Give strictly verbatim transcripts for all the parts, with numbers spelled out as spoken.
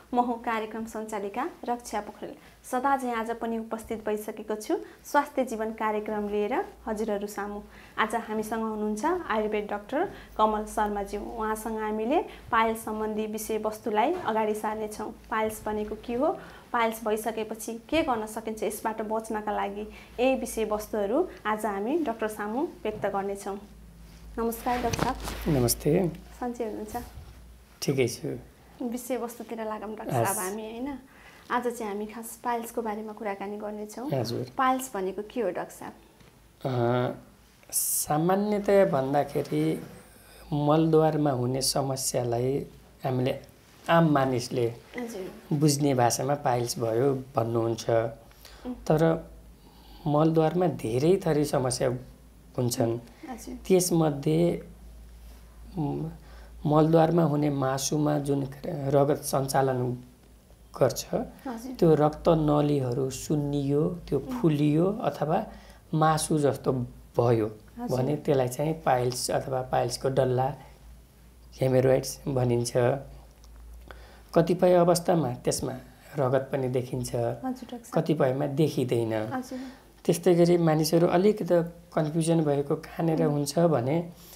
म हुँ कार्यक्रम सञ्चालिका रक्षा पोखरेल। सदा चाहिँ आज पनि उपस्थित भइसकेको छु स्वास्थ्य जीवन कार्यक्रम लिएर हजुरहरू सामु। आज हामीसँग हुनुहुन्छ आयुर्वेद डाक्टर कमल शर्माज्यू। उहाँसँग हामीले पाइल्स सम्बन्धी विषयवस्तुलाई अगाडि सार्नेछौँ। पाइल्स भनेको के हो, पाइल्स भइसकेपछि के गर्न सकिन्छ, यसबाट बच्नका लागि यही विषयवस्तुहरू आज हामी डाक्टर सामु व्यक्त गर्नेछौँ। नमस्कार डाक्टर साहब। नमस्ते। सन्चै हुनुहुन्छ? ठिकै छु। विषयवस्तुतिर लागौँ डाक्टर साहब हामी, होइन? आज चाहिँ हामी खास पाइल्सको बारेमा कुराकानी गर्नेछौँ। पाइल्स भनेको के हो डाक्टर साहब? सामान्यतया भन्दाखेरि मलद्वारमा हुने समस्यालाई हामीले आम मानिसले बुझ्ने भाषामा पाइल्स भयो भन्नुहुन्छ। तर मलद्वारमा धेरै थरी समस्या हुन्छन्। त्यसमध्ये मलद्वारमा हुने मासुमा जुन रगत सञ्चालन गर्छ त्यो रक्त नलीहरू सुन्नियो, त्यो फुलियो अथवा मासु जस्तो भयो भने त्यसलाई चाहिँ पाइल्स अथवा पाइल्सको डल्ला हेमोरोइड्स भनिन्छ। कतिपय अवस्थामा त्यसमा रगत पनि देखिन्छ, कतिपयमा देखिँदैन। त्यस्तै गरी मानिसहरू अलिकति कन्फ्युजन भएको कहाँनिर हुन्छ भने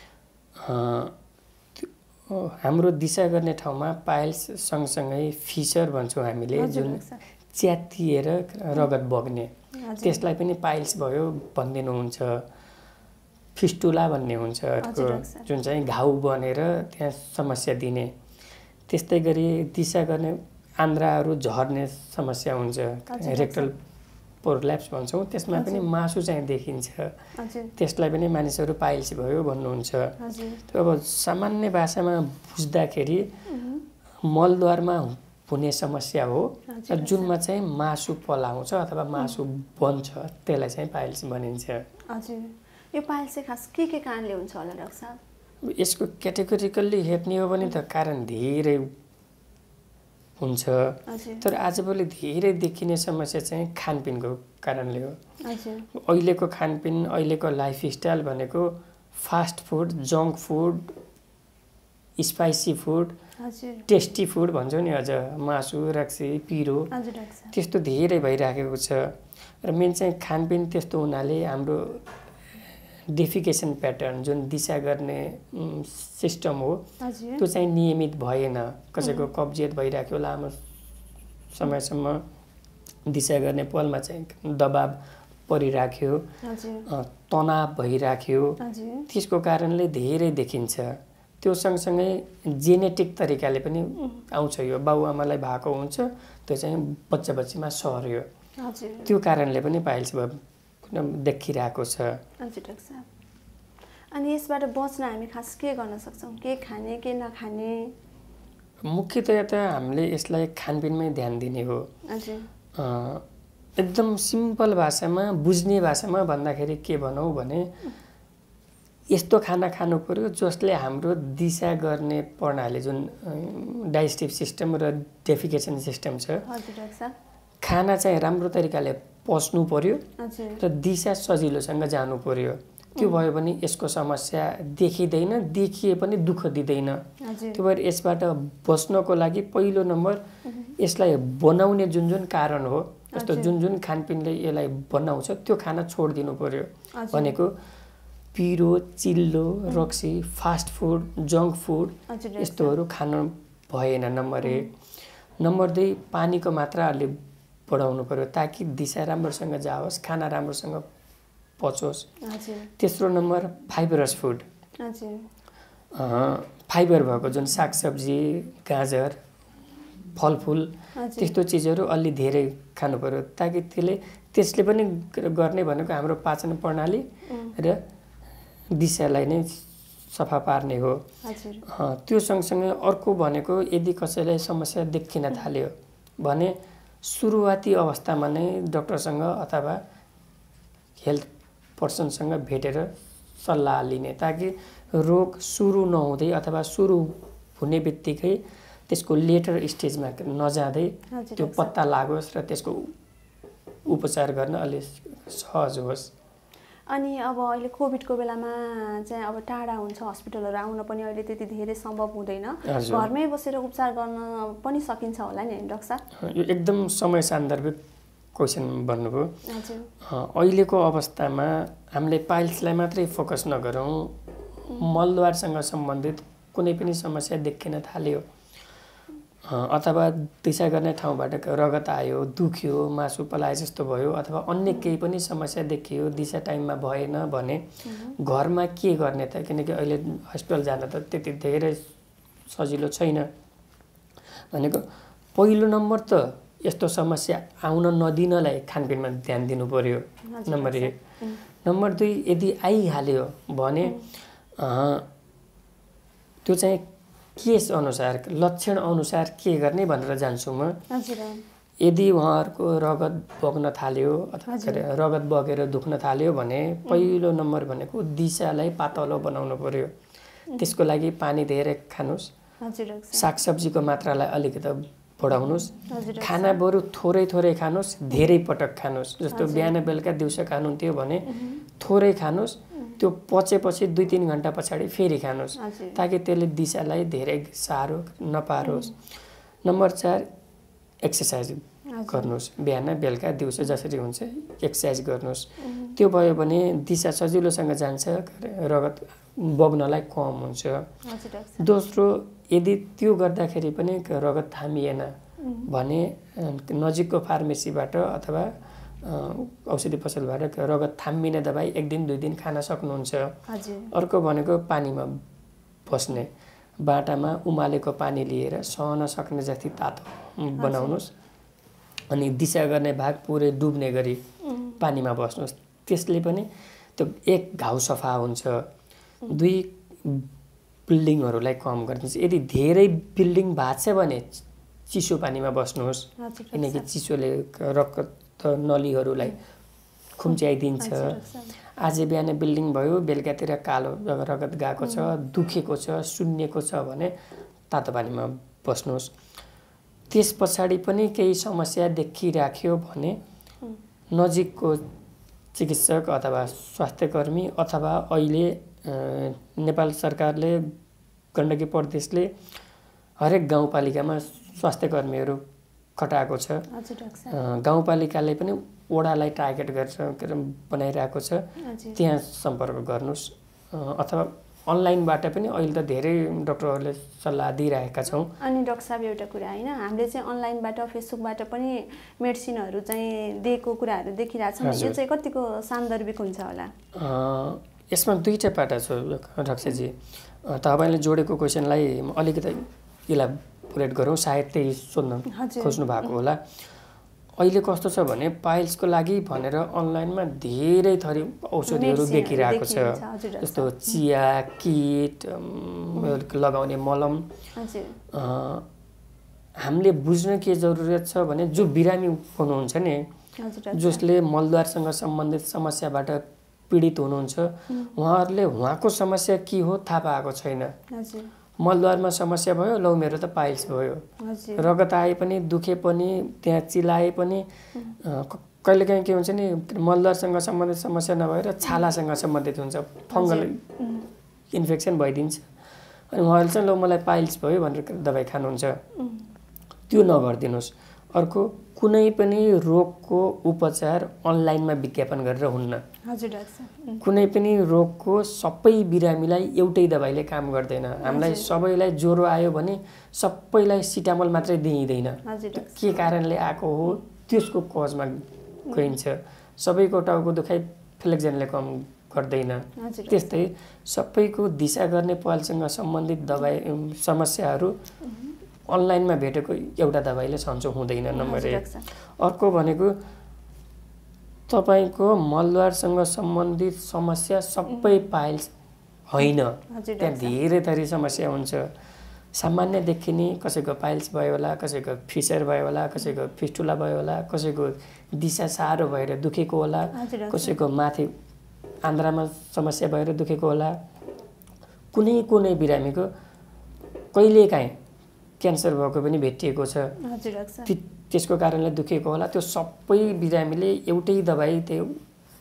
हाम्रो दिशा गर्ने ठाउँमा पाइल्स सँगसँगै फिसर भन्छौँ हामीले, जुन च्यातिएर रगत बग्ने, त्यसलाई पनि पाइल्स भयो भनिदिनुहुन्छ। फिस्टुला भन्ने हुन्छ जुन चाहिँ घाउ बनेर त्यहाँ समस्या दिने। त्यस्तै गरी दिशा गर्ने आन्द्राहरू झर्ने समस्या हुन्छ, रेक्टल प्रोल्याप्स भन्छौँ, त्यसमा पनि मासु चाहिँ देखिन्छ, त्यसलाई पनि मानिसहरू पाइल्स भयो भन्नुहुन्छ। अब सामान्य भाषामा बुझ्दाखेरि मलद्वारमा हुने समस्या हो, जुनमा चाहिँ मासु पलाउँछ अथवा मासु बन्छ, त्यसलाई चाहिँ पाइल्स भनिन्छ। हजुर, यो पाइल्स चाहिँ खास के के कारणले हुन्छ होला डाक्टर साहब? यसको क्याटेगोरिकल्ली हेर्ने हो भने त कारण धेरै हुन्छ, तर आजभोलि धेरै देखिने समस्या चाहिँ खानपिनको कारणले हो। अहिलेको खानपिन, अहिलेको लाइफस्टाइल भनेको fast food, junk food, spicy food, tasty food भन्छौँ नि, अझ मासु, रक्सी, पिरो, त्यस्तो धेरै भइराखेको छ। र मेन चाहिँ खानपिन त्यस्तो हुनाले हाम्रो डेफिकेसन प्याटर्न, जुन दिशा गर्ने सिस्टम हो, त्यो चाहिँ नियमित भएन। कसैको कब्जियत भइराख्यो, लामो समयसम्म दिशा गर्ने पलमा चाहिँ दबाब परिराख्यो, तनाव भइराख्यो, त्यसको कारणले धेरै देखिन्छ। त्यो सँगसँगै जेनेटिक तरिकाले पनि आउँछ। यो बाबुआमालाई भएको हुन्छ, त्यो चाहिँ बच्चा बच्चीमा सर्यो, त्यो कारणले पनि पाइल्स देखिरहेको छ। हजुर डाक्टर साहब, अनि यसबाट बच्न हामी खास के गर्न सक्छौँ? के खाने, के नखाने? मुख्यतया त हामीले यसलाई खानपिनमै ध्यान दिने हो। एकदम सिम्पल भाषामा, बुझ्ने भाषामा भन्दाखेरि के भनौँ भने यस्तो खाना खानु पर्यो जसले हाम्रो दिशा गर्ने प्रणाली, जुन डाइजेस्टिभ सिस्टम र डेफिकेसन सिस्टम छ, खाना चाहिँ राम्रो तरिकाले पच्नु पर्यो र दिशा सजिलोसँग जानु पर्यो। त्यो भयो भने यसको समस्या देखिँदैन, देखिए पनि दुःख दिँदैन। त्यो भएर यसबाट बच्नको लागि पहिलो नम्बर यसलाई बनाउने जुन जुन कारण हो, जस्तो जुन जुन खानपिनले यसलाई बनाउँछ त्यो खाना छोडिदिनु पर्यो। भनेको पिरो, चिल्लो, रक्सी, फास्ट फुड, जङ्क फुड यस्तोहरू खानु भएन, नम्बर एक। नम्बर दुई, पानीको मात्रा अलि बढाउनु पर्यो ताकि दिशा राम्रोसँग जाओस्, खाना राम्रोसँग पचोस्। तेस्रो नम्बर फाइबरस फुड, फाइबर भएको जुन सागसब्जी, गाजर, फलफुल, त्यस्तो चिजहरू अलि धेरै खानु पर्यो ताकि त्यसले त्यसले पनि गर्ने भनेको हाम्रो पाचन प्रणाली र दिशालाई नै सफा पार्ने हो। त्यो सँगसँगै अर्को भनेको यदि कसैलाई समस्या देखिन थाल्यो भने सुरुवाती अवस्थामा नै डाक्टरसँग अथवा हेल्थ पर्सनसँग भेटेर सल्लाह लिने, ताकि रोग सुरु नहुँदै अथवा सुरु हुने बित्तिकै त्यसको लेटर स्टेजमा नजाँदै त्यो पत्ता लागोस् र त्यसको उपचार गर्न अलि सहज होस्। अनि अब अहिले कोभिडको बेलामा चाहिँ अब टाढा हुन्छ हस्पिटलहरू आउन पनि अहिले त्यति धेरै सम्भव हुँदैन घरमै बसेर उपचार गर्न पनि सकिन्छ होला नि डाक्टर साहब यो एकदम समय सान्दर्भिक क्वेसन भन्नुभयो अहिलेको अवस्थामा हामीले पाइल्सलाई मात्रै फोकस नगरौँ मलद्वारसँग सम्बन्धित कुनै पनि समस्या देखिन थाल्यो अथवा दिशा गर्ने ठाउँबाट रगत आयो दुख्यो मासु पलाए जस्तो भयो अथवा अन्य केही पनि समस्या देखियो दिशा टाइममा भएन भने घरमा के गर्ने त किनकि अहिले हस्पिटल जान त त्यति धेरै सजिलो छैन भनेको पहिलो नम्बर त यस्तो समस्या आउन नदिनलाई खानपिनमा ध्यान दिनु पर्यो नम्बर एक नम्बर दुई यदि आइहाल्यो भने त्यो चाहिँ केस अनुसार लक्षण अनुसार के गर्ने भनेर जान्छु म यदि उहाँहरूको रगत बग्न थाल्यो अथवा रगत बगेर दुख्न थाल्यो भने पहिलो नम्बर भनेको दिशालाई पातलो बनाउनु पर्यो त्यसको लागि पानी धेरै खानुस् सागसब्जीको मात्रालाई अलिकति बढाउनुस् खाना बरु थोरै थोरै खानुस् धेरै पटक खानुस् जस्तो बिहान बेलुका दिउँसो खानुहुन्थ्यो भने थोरै खानुस् त्यो पचेपछि दुई तीन घण्टा पछाडि फेरि खानुस् ताकि त्यसले दिशालाई धेरै साह्रो नपारोस् नम्बर चार एक्सर्साइज गर्नुस् बिहान बेलुका दिउँसो जसरी हुन्छ एक्सर्साइज गर्नुस् त्यो भयो भने दिशा सजिलोसँग जान्छ रगत बग्नलाई कम हुन्छ दोस्रो यदि त्यो गर्दाखेरि पनि रगत थामिएन भने नजिकको फार्मेसीबाट अथवा औषधि पसलबाट रगत थामिने दबाई एक दिन दुई दिन खान सक्नुहुन्छ अर्को भनेको पानीमा बस्ने बाटामा उमालेको पानी लिएर सहन सक्ने जति तातो बनाउनुस् अनि दिशा गर्ने भाग पुरै डुब्ने गरी पानीमा बस्नुस् त्यसले पनि त्यो एक घाउ सफा हुन्छ दुई बिल्डिङहरूलाई कम गरिदिन्छ यदि धेरै बिल्डिङ भएको छ भने चिसो पानीमा बस्नुहोस् किनकि चिसोले रगत नलीहरूलाई खुम्च्याइदिन्छ आज बिहान बिल्डिङ भयो बेलुकातिर कालो रगत गएको छ दुखेको छ सुन्निएको छ भने तातो पानीमा बस्नुहोस् त्यस पछाडि पनि केही समस्या देखिराख्यो भने नजिकको चिकित्सक अथवा स्वास्थ्यकर्मी अथवा अहिले नेपाल सरकारले गण्डकी प्रदेशले हरेक गाउँपालिकामा स्वास्थ्यकर्मीहरू खटाएको छ गाउँपालिकाले पनि वडालाई टार्गेट गरेर बनाइरहेको छ त्यहाँ सम्पर्क गर्नुस् अथवा अनलाइनबाट पनि अहिले त धेरै डाक्टरहरूले सल्लाह दिइरहेका छौँ अनि डाक्टर साहब एउटा कुरा हैन हामीले चाहिँ अनलाइनबाट फेसबुकबाट पनि मेडिसिनहरू चाहिँ दिएको कुराहरू देखिरहेछौँ यो चाहिँ कतिको सान्दर्भिक हुन्छ होला यसमा दुईटा पाटा छ रक्षाजी तपाईले जोडेको क्वेसनलाई अलिकति इलाबोरेट गरौँ सायद त्यही सोध्न खोज्नु भएको होला अहिले कस्तो छ भने पाइल्सको लागि भनेर अनलाइनमा धेरै थरी औषधिहरू देखिरहेको छ जस्तो चिया किट लगाउने मलम हामीले बुझ्न के जरुरत छ भने जो बिरामी हुनुहुन्छ नि जसले मलद्वारसँग सम्बन्धित समस्याबाट पीडित हुनुहुन्छ उहाँहरूले उहाँको समस्या के हो थाहा पाएको छैन मलद्वारमा समस्या भयो लौ मेरो त पाइल्स भयो रगत आए पनि दुखे पनि त्यहाँ चिलाए पनि कहिलेकाहीँ के हुन्छ नि मलद्वारसँग सम्बन्धित समस्या नभएर छालासँग सम्बन्धित हुन्छ फङ्गल इन्फेक्सन भइदिन्छ अनि उहाँहरूले चाहिँ लौ मलाई पाइल्स भयो भनेर दबाई खानुहुन्छ त्यो नगरिदिनुहोस् अर्को कुनै पनि रोगको उपचार अनलाइनमा विज्ञापन गरेर हुन्न हजुर डाक्टर कुनै पनि रोगको सबै बिरामीलाई एउटै दबाईले काम गर्दैन हामीलाई सबैलाई ज्वरो आयो भने सबैलाई सिटामोल मात्रै दिइदैन के कारणले आएको हो त्यसको कजमा गइन्छ सबैको टाउको दुखाइ फ्लेक्जनले कम गर्दैन त्यस्तै सबैको दिशा गर्ने पाइल्ससँग सम्बन्धित दबाई समस्याहरू अनलाइनमा भेटेको एउटा दबाईले सन्चो हुँदैन नम्बर एक अर्को भनेको तपाईको मलद्वारसँग सम्बन्धित समस्या सबै पाइल्स होइन त्यहाँ धेरै थरी समस्या हुन्छ सामान्य देखिने कसैको पाइल्स भयो होला कसैको फिसर भयो होला कसैको फिस्टुला भयो होला कसैको दिशा साह्रो भएर दुखेको होला कसैको माथि आन्द्रामा समस्या भएर दुखेको होला कुनै कुनै बिरामीको कहिलेकाहीँ क्यान्सर भएको पनि भेटिएको छ त्यसको कारणले दुखेको होला त्यो सबै बिरामीले एउटै दबाई त्यो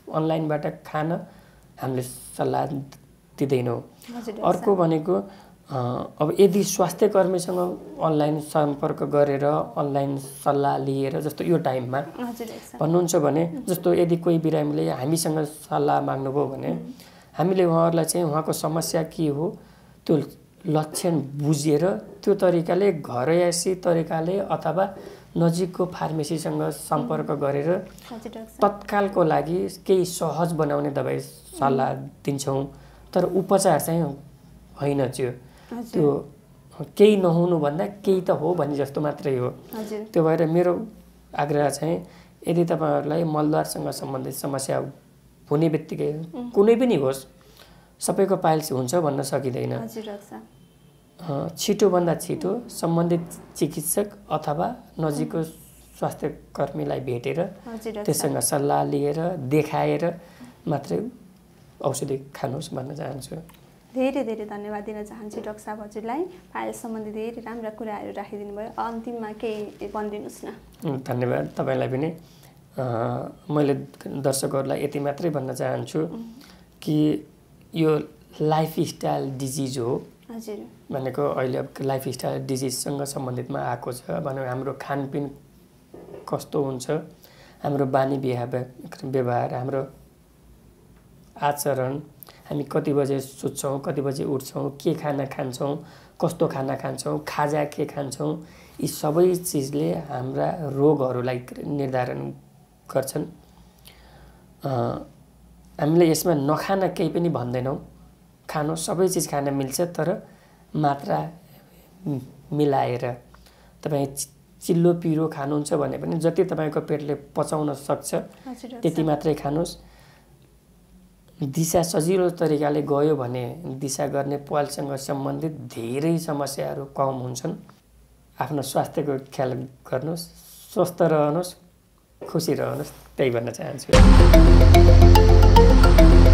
अनलाइनबाट खान हामीले सल्लाह दिँदैनौँ। अर्को भनेको अब यदि स्वास्थ्य कर्मीसँग अनलाइन सम्पर्क गरेर अनलाइन सल्लाह लिएर जस्तो यो टाइममा भन्नुहुन्छ भने जस्तो यदि कोही बिरामीले हामीसँग सल्लाह माग्नुभयो भने हामीले उहाँहरूलाई चाहिँ उहाँको समस्या के हो त्यो लक्षण बुझेर त्यो तरिकाले घरयासी तरिकाले अथवा नजिकको फार्मेसीसँग सम्पर्क गरेर तत्कालको लागि केही सहज बनाउने दबाई सल्लाह दिन्छौँ। तर उपचार चाहिँ होइन, त्यो त्यो केही नहुनु भन्दा केही त हो भन्ने जस्तो मात्रै हो। त्यो भएर मेरो आग्रह चाहिँ यदि तपाईँहरूलाई मलद्वारसँग सम्बन्धित समस्या हुने बित्तिकै कुनै पनि होस् सबैको पाइल्स हुन्छ भन्न सकिँदैन। छिटोभन्दा छिटो सम्बन्धित चिकित्सक अथवा नजिकको स्वास्थ्य कर्मीलाई भेटेर त्यससँग सल्लाह लिएर देखाएर मात्रै औषधि खानुहोस् भन्न चाहन्छु। धेरै धेरै धन्यवाद दिन चाहन्छु डाक्टर साहब हजुरलाई। पाइल्स सम्बन्धी धेरै राम्रा कुराहरू राखिदिनु भयो। अन्तिममा केही भनिदिनुहोस् न। धन्यवाद तपाईँलाई पनि। मैले दर्शकहरूलाई यति मात्रै भन्न चाहन्छु कि यो लाइफस्टाइल डिजिज हो हजुर भनेको अहिले लाइफस्टाइल डिजिजसँग सम्बन्धितमा आएको छ। भने हाम्रो खानपिन कस्तो हुन्छ, हाम्रो बानी व्यवहार, हाम्रो आचरण, हामी कति बजे सुत्छौँ, कति बजे उठ्छौँ, के खाना खान्छौँ, कस्तो खाना खान्छौँ, खाजा के खान्छौँ, यी सबै चिजले हाम्रा रोगहरूलाई निर्धारण गर्छन्। हामीले यसमा नखान केही पनि भन्दैनौँ, खानु सबै चिज खान मिल्छ तर मात्रा मिलाएर। तपाईँ चिल्लो पिरो खानुहुन्छ भने पनि जति तपाईँको पेटले पचाउन सक्छ त्यति मात्रै खानुहोस्। दिशा सजिलो तरिकाले गयो भने दिशा गर्ने पाइल्ससँग सम्बन्धित धेरै समस्याहरू कम हुन्छन्। आफ्नो स्वास्थ्यको ख्याल गर्नुहोस्, स्वस्थ रहनुहोस्, खुसी रहनुहोस्, त्यही भन्न चाहन्छु।